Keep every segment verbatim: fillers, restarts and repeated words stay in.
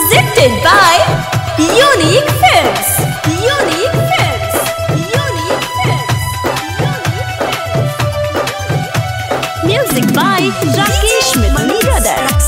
Presented by Unique Films. Unique Films. Unique Films. Music by Rakesh Mithun Brothers.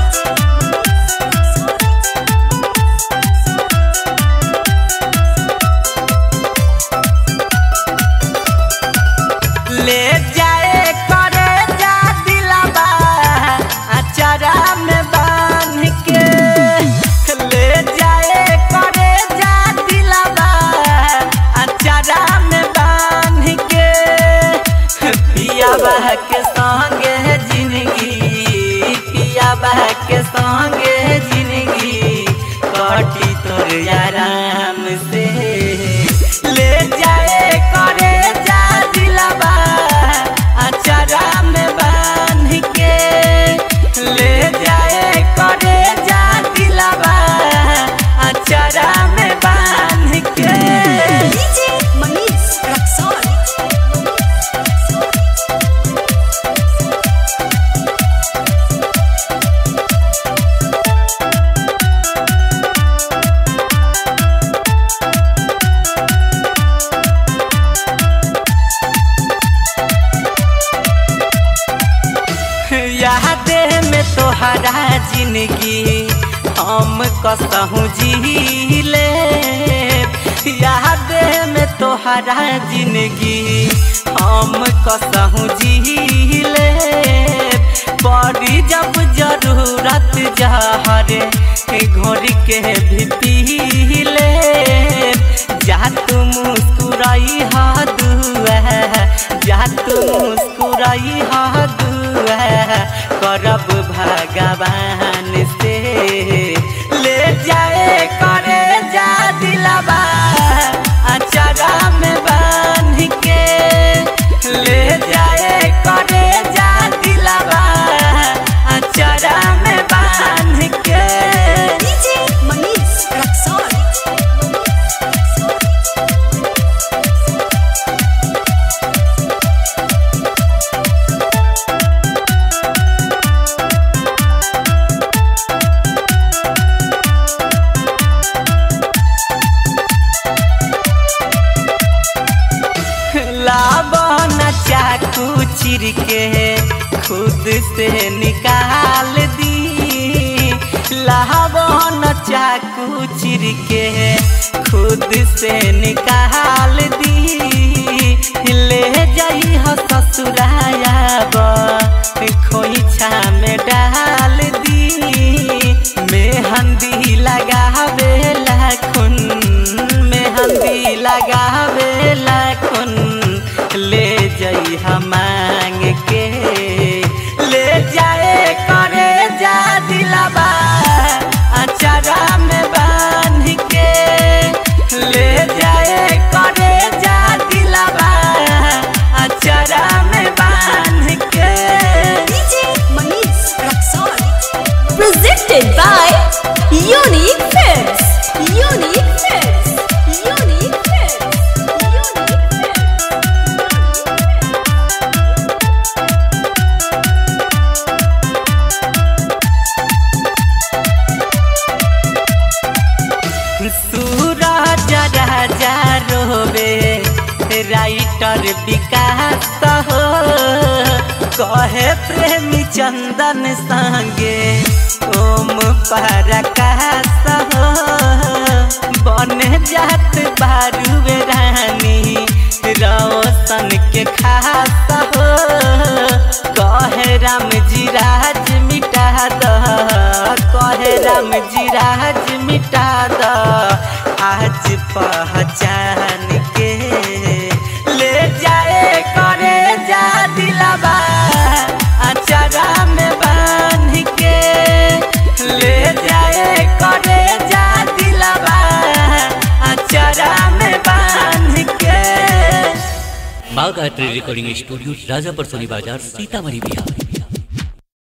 ले जाए करे जा दिलाबा अचारा में बांध के, ले जाए करे जा दिलाबा अचारा में बांध के, पिया बह के संगे जिंदगी, पिया बह के संगे जिंदगी कटी तोर आराम से। ले जाए करे जा दिलाबा अचारा में बांध के, ले जाए करे जा दिलाबा अचारा में बांध के। डीजे मनीष रक्सौल। यादे में तोहरा जिंदगी हम कसहूँ जी ले, यादे में तोहरा जिंदगी हम कसहूँ जी ले, पड़ी जब जरूरत जहरे घोर के भी पी ले, जा तू मुस्कुराई हा दुआ, जा तू मुस्कुराई हा दुआ करब भगवान से। ले जाए करे जा दिलाबा अचारा में बांध के, ले जाए करे जा दिलाबा अचारा में बांध के। डीजे मनीष रक्सौल। लाबन चाकू चिर के खुद से निकाल दी, लाबन चाकू चिर के खुद से निकाल दी, ले जाई हो ससुरायाब खोइछा में डाल दी, मेहंदी लगावे लाखुन, मेहंदी लगावे लाखुन, ले जाई हम मांग के। ले जाए करे जा दिलाबा अचारा में बांध के, ले जाए करे जा दिलाबा अचारा में बांध के। DJ Manish Raxaul. Presented by Unique Films. Unique Films. Unique Films. Unique Suraj Raja रोबे राइटर विकास हो, कहे प्रेमी चंदन संगे ओम प्रकाश हो, बने जात बारूवे रानी रोशन के खास हो, कहे राम जी राज मिटा दो, कहे राम जी राज मिटा दो आज पहचान के। ले जाए करे जा दिलाबा अचारा में बांध के, ले जाए करे जा दिलाबा अचारा में बांध के। बागायत्री रिकॉर्डिंग स्टूडियो राजापुर सोनी बाजार सीतामढ़ी बिहार।